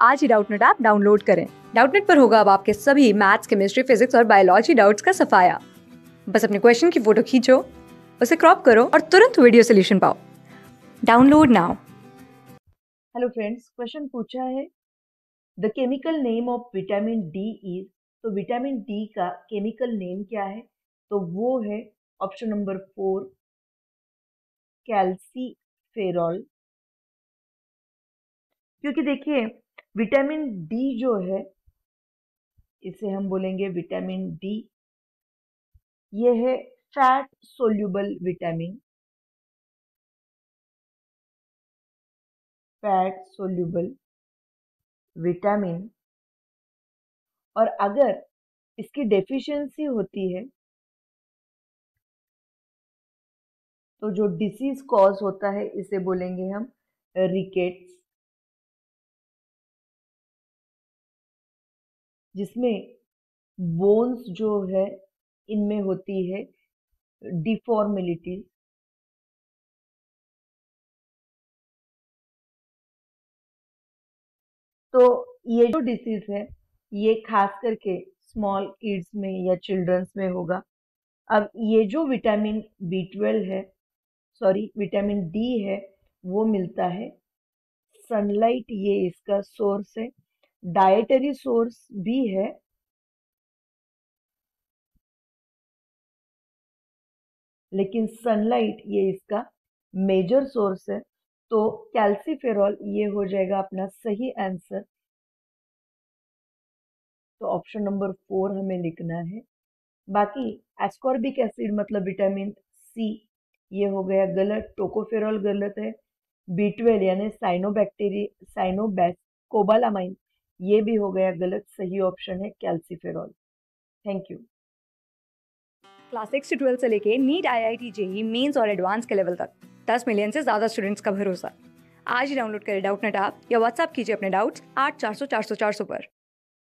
आज ही Doubtnut app download करें। डाउटनेट पर होगा अब आपके सभी मैथ्स, केमिस्ट्री, फिजिक्स और बायोलॉजी डाउट्स का सफाया। बस अपने क्वेश्चन की फोटो खींचो, उसे क्रॉप करो और तुरंत वीडियो सोल्यूशन पाओ। Download now. Hello friends, question पूछा है the chemical name of vitamin D is. तो विटामिन डी का केमिकल नेम क्या है? तो वो है ऑप्शन नंबर 4, कैल्सीफेरॉल। क्योंकि देखिए विटामिन डी जो है, इसे हम बोलेंगे विटामिन डी, ये है fat soluble vitamin. Fat soluble vitamin. और अगर इसकी डेफिशिएंसी होती है तो जो डिसीज कॉज होता है इसे बोलेंगे हम रिकेट्स, जिसमें बोन्स जो है इनमें होती है डिफॉर्मिलिटीज। तो ये जो डिसीज है ये खास करके स्मॉल किड्स में या चिल्ड्रंस में होगा। अब ये जो विटामिन B12 है, सॉरी विटामिन डी है, वो मिलता है सनलाइट, ये इसका सोर्स है। डाइटरी सोर्स भी है, लेकिन सनलाइट ये इसका मेजर सोर्स है। तो कैल्सीफेरॉल ये हो जाएगा अपना सही आंसर। तो ऑप्शन नंबर 4 हमें लिखना है। बाकी एस्कॉर्बिक एसिड मतलब विटामिन सी, ये हो गया गलत। टोकोफेरॉल गलत है। B12 यानी कोबालामाइन, ये भी हो गया गलत। सही ऑप्शन है कैल्सीफेरॉल। Thank you. क्लास 6 से 12 से लेके नीट, IIT, JEE मेंस और एडवांस के लेवल तक 10 मिलियन से ज्यादा स्टूडेंट्स का भरोसा। आज ही डाउनलोड करें डाउटनेट ऐप या व्हाट्सएप कीजिए अपने डाउट्स 8400 400 400 पर।